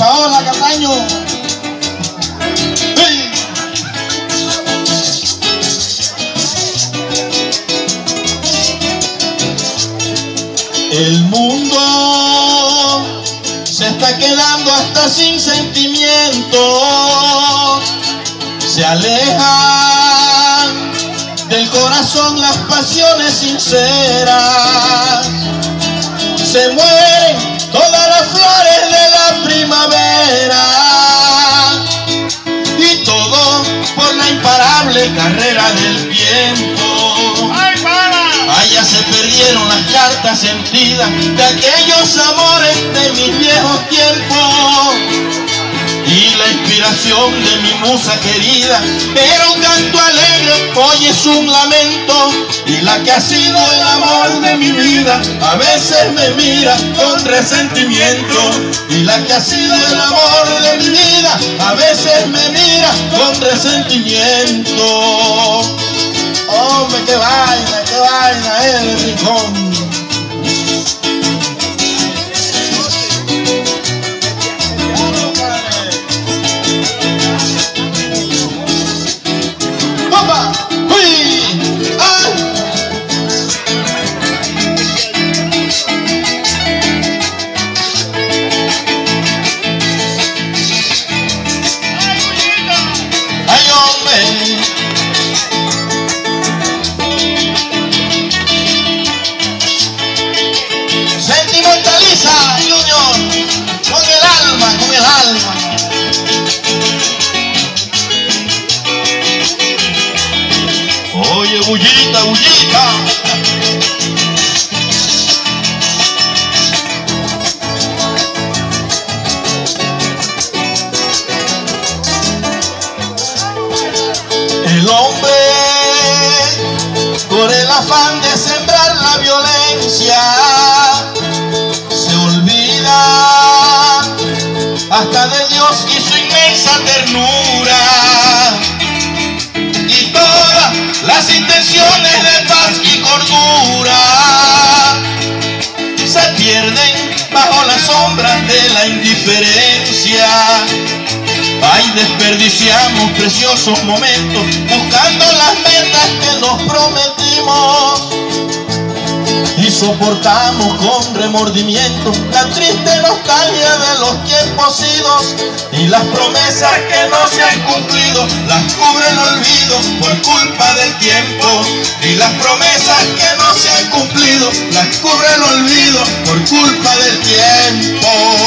Paola Cataño. ¡Hey! El mundo se está quedando hasta sin sentimiento. Se alejan del corazón las pasiones sinceras. Se mueren todas las flores de la primavera. Y todo por la imparable carrera del tiempo. Allá se perdieron las cartas sentidas de aquellos amores de mis viejos tiempos. Y la inspiración de mi musa querida era un canto alegre, hoy es un lamento. Y la que ha sido el amor de mi vida a veces me mira con resentimiento. Y la que ha sido el amor de mi vida a veces me mira con resentimiento. Hombre, qué vaina el rincón. Sentimentaliza, Junior, con el alma, con el alma. Oye, bullita, bullita. El hombre, por el afán de sembrar la violencia, hasta de Dios y su inmensa ternura, y todas las intenciones de paz y cordura se pierden bajo las sombras de la indiferencia. Ay, desperdiciamos preciosos momentos buscando las metas que nos prometimos. Y soportamos con remordimiento la triste nostalgia de los tiempos idos. Y las promesas que no se han cumplido las cubre el olvido por culpa del tiempo. Y las promesas que no se han cumplido las cubre el olvido por culpa del tiempo.